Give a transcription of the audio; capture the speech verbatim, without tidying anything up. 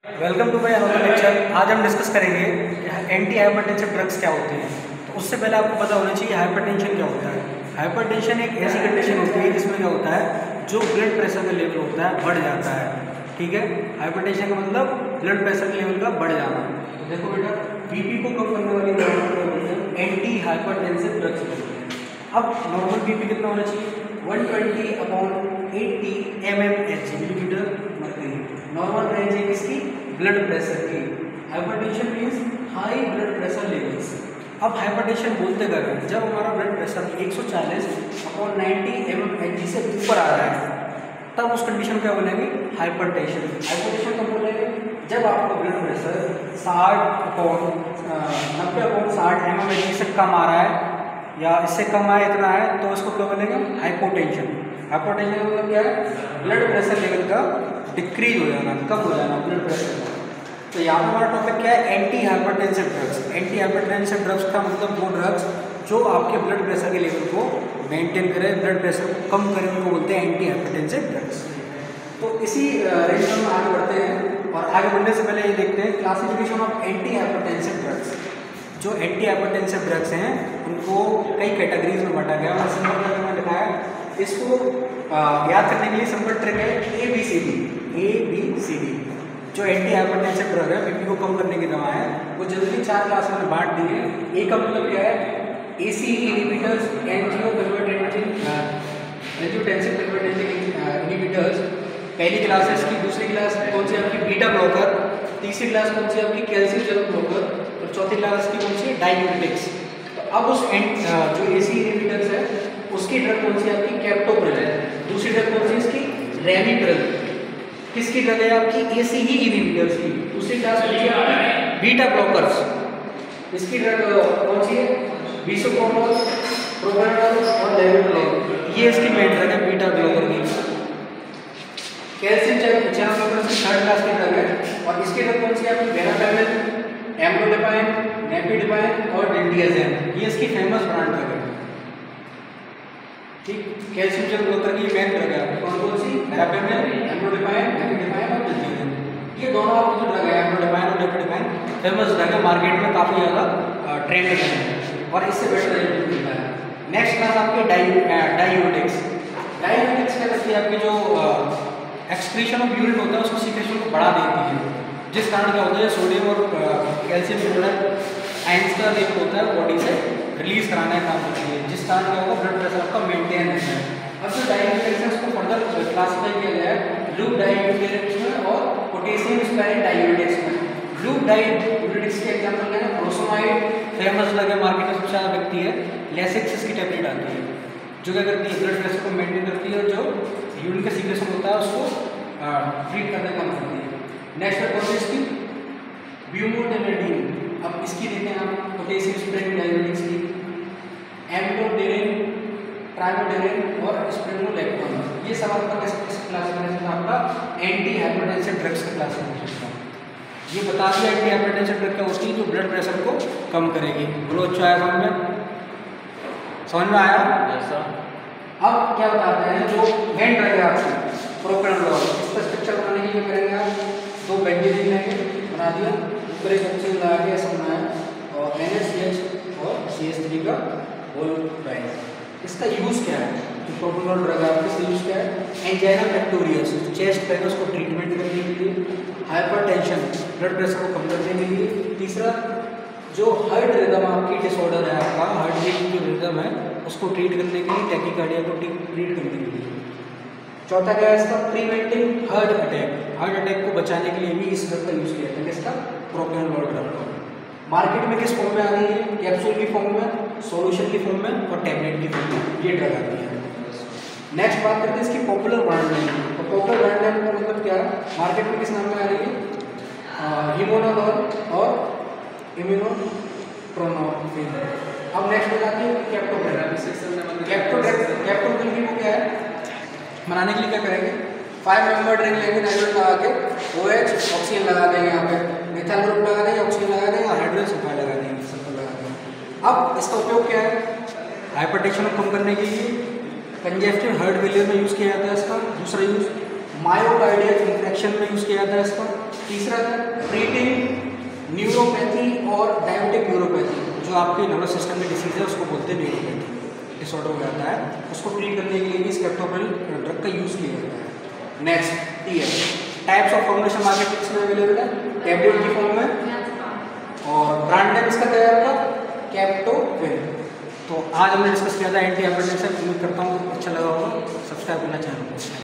Welcome to my another lecture. आज हम discuss करेंगे कि एंटी हाइपरटेंसिव ड्रग्स क्या होते हैं। तो उससे पहले आपको पता होना चाहिए हाइपरटेंशन क्या होता है। हाइपरटेंशन एक ऐसी कंडीशन होती है जिसमें क्या होता है, जो ब्लड प्रेशर का लेवल होता है बढ़ जाता है। ठीक है, हाइपरटेंशन का मतलब ब्लड प्रेशर के लेवल का बढ़ जाना। तो देखो बेटा, बीपी को कम करने वाली दवा एंटी हाइपरटेंसिव ड्रग्स होती है। अब नॉर्मल बीपी कितना होना चाहिए, one twenty upon eighty M M H millimetre mercury. Normal range है किसकी, ब्लड प्रेशर की। Hypertension means high blood pressure levels. अब हाइपरटेंशन बोलते कर रहे हैं जब हमारा ब्लड प्रेशर एक सौ चालीस upon ninety M M H G से ऊपर आ रहा है, तब उस कंडीशन क्या बोलेंगे, हाइपरटेंशन। हाइपरटेंशन कब बोलेंगे, जब आपका ब्लड प्रेशर साठ अपॉन नब्बे अपॉन साठ एम एम एच जी से कम आ रहा है या इससे कम आए इतना है, तो इसको क्या बोलेंगे, हाइपोटेंशन। हाइपोटेंशन का मतलब क्या है, ब्लड प्रेशर लेवल का डिक्रीज हो जाना, कम हो जाना ब्लड प्रेशर का। तो यहाँ पर हमारा टॉपिक क्या है, anti hypertensive drugs. Anti hypertensive drugs का मतलब वो ड्रग्स जो आपके ब्लड प्रेशर के लेवल को मेंटेन करे, ब्लड प्रेशर को कम करे, उनको बोलते हैं एंटी हाइपरटेंसिव ड्रग्स। तो इसी रेंज में हम आगे बढ़ते हैं और आगे बढ़ने से पहले ये देखते हैं classification of anti hypertensive drugs. जो एंटी हाइपरटेंसिव ड्रग्स हैं उनको कई कैटेगरीज में बांटा गया है। सिंपल ट्रिक में लिखा है, इसको याद करने के लिए सिंपल ट्रिक है A B C D. A B C D जो एंटी हाइपरटेंसिव ड्रग है, बीपी को कम करने की दवा है, वो जनरली चार क्लास में बांट दी है। ए का मतलब क्या है, A C E inhibitors, angio converting angiotensin converting inhibitors पहली क्लास है इसकी। दूसरी क्लास कौन सी आपकी, बीटा ब्लॉकर। तीसरी क्लास कौन सी आपकी, कैल्शियम चैनल ब्लॉकर। और चौथी क्लास की कौन सी, डाययूरेटिक्स। तो अब उस जो ए सी इनहिबिटर्स है उसकी ड्रग कौन सी आपकी, कैप्टोप्रिल है। दूसरी ड्रग कौन सी इसकी, रेमिप्रिल। किसकी ड्रग है आपकी, ए सी ई इनहिबिटर्स की। दूसरी क्लास कौन सी है, बीटा ब्लॉकर्स। इसकी ड्रग कौन सी है, बिसोप्रोनोल, प्रोप्रानोल और लेवोट्रोल। ये इसकी मेन ड्रग है बीटा ब्लॉकर की। कैल्शियम चैनल ब्लॉकर की थर्ड क्लास की ड्रग है और इसकी ड्रग कौन सी है आपकी, वेरापेमिल, एम्लोडिपाइन, नेपिडिपाइन और डिंडियाजेम। ये इसकी फेमस ब्रांड ड्रग है। ठीक, कैल्शियम चैनल ब्लॉकर की मेन ड्रग है कौन कौन सी, वेरापेमिल, एम्लोडिपाइन, नेपिडिपाइन और डिंडियाजेम। ये दोनों आपकी जो ड्रग है एम्लोडिपाइन और नेपिडिपाइन फेमस ड्रग है, मार्केट में काफ़ी ज़्यादा ट्रेंड में है और इससे बेटर रिजल्ट मिलता है। नेक्स्ट क्लास आपकी डाययूरेटिक्स। डाययूरेटिक्स क्या करती है, आपकी जो एक्सक्रीशन ऑफ यूरिन होता है उसको सीक्रेशन को बढ़ा देती है, जिस कारण क्या होता है, सोडियम और कैल्शियम क्लोराइड आयंस का लेवल होता है बॉडी से रिलीज कराने का काम करती है, जिस कारण क्या होगा, ब्लड प्रेशर आपका मेंटेन रहता है। अब जो डाययूरेटिक्स है उसको फर्दर क्लासिफाई किया गया है लूप डाययूरेटिक्स में और पोटेशियम स्पायरिन डाययूरेटिक्स में। लूप डाययूरेटिक्स के एग्जांपल क्या है, फ्रोसोमाइड फेमस ड्रग है, मार्केट में सबसे ज़्यादा बिकती है। लेसिक्स इसकी टैबलेट आती है जो क्या करती है, ब्लड प्रेशर को मेंटेन करती है और जो यूरिन का सीक्रेशन होता है उसको ट्रीट करने का काम करती है। नेक्स्ट है कौन सी इसकी, ब्यूमोटेनेडिन। अब इसकी देखें आप, पोटेशियम स्पायरिन डाययूरेटिक्स की, एम्लोडेरिन, ट्राइमोडेरिन और स्प्रेनोलेक्टोन। ये सब आपका किस किस क्लासिफिकेशन आपका एंटी हाइपरटेंसिव ड्रग्स का क्लासिफिकेशन। ये बता दिया एंटी हाइपरटेंसिव ड्रग क्या होती है, जो ब्लड प्रेशर को कम करेगी। बोलो अच्छा आया समझ में, समझ में आया ऐसा। अब क्या बताते हैं, जो मेन ड्रग है आपकी प्रोप्रानोल, इसका स्ट्रक्चर बनाने के लिए करेंगे आप, दो बेंजीन लेंगे, बना दिया, ऊपर एक ऑक्सीजन लगा के ऐसा बनाया और एन एच सी एच और सी एच थ्री का होल ट्राइड। इसका यूज़ क्या है, जो प्रोप्रानोल ड्रग है इसका यूज़ क्या है, एंजाइना पेक्टोरियस, चेस्ट पेन उसको ट्रीटमेंट करने के लिए, हाइपरटेंशन ब्लड प्रेशर को कम करने के लिए। तीसरा, जो हार्ट रिदम आपकी डिसऑर्डर है आपका, हार्ट बीट की जो रिदम है उसको ट्रीट करने के लिए, टैकीकार्डिया को ट्रीट करने के लिए। चौथा क्या है इसका, preventing heart attack, heart attack को बचाने के लिए भी इस ड्रग का यूज़ किया जाता है। इसका प्रोप्रानोल ड्रग का मार्केट में किस फॉर्म में आ रही है, कैप्सूल की फॉर्म में, सॉल्यूशन की फॉर्म में और टैबलेट की फॉर्म में ये ड्रग आती है। नेक्स्ट बात करते हैं इसकी पॉपुलर ब्रांड नेम। तो पॉपुलर ब्रांड नेम का मतलब क्या है, मार्केट में किस नाम में आ रही है, हिमोनोल और इम्यूनोप्रोनोल। अब नेक्स्ट बताती है कैप्टोप्रिल। कैप्टोप्रिल कैप्टोप्रिल की वो क्या है, बनाने के लिए क्या करेंगे, फाइव मेंबर ड्रिंक लेंगे, नाइट्रोजन लगा के, ओ एच ऑक्सीजन लगा देंगे, यहाँ पे मिथाइल ग्रुप लगा देंगे, ऑक्सीजन लगा देंगे और हाइड्रोजन सल्फाइड लगा देंगे, सल्फर लगा देंगे। अब इसका उपयोग क्या है, हाइपरटेंशन को कम करने के लिए, कंजेस्टिव हार्ट फेलियर में यूज़ किया जाता है इसका। दूसरा यूज़ मायोकार्डियल इंफ्रेक्शन में यूज़ किया जाता है इसको। तीसरा था ट्रीटिंग न्यूरोपैथी और डायबिटिक न्यूरोपैथी, जो आपके नर्वस सिस्टम में डिसीज है उसको बोलते हैं न्यूरोपैथी डिसऑर्डर हो जाता है, उसको ट्रीट करने के लिए भी स्केप्टोप्रिल ड्रग का यूज़ किया जाता है। नेक्स्ट टी है टाइप्स ऑफ फॉर्मुलेशन मार्केट में अवेलेबल है टैबलेट की फॉर्म में, और ब्रांड नेम इसका क्या है आपका कैप्टोप्रिल। तो आज हमने डिस्कस किया था एंटी हाइपरटेंशन। उम्मीद करता हूँ अच्छा लगा होगा। सब्सक्राइब करना चैनल को।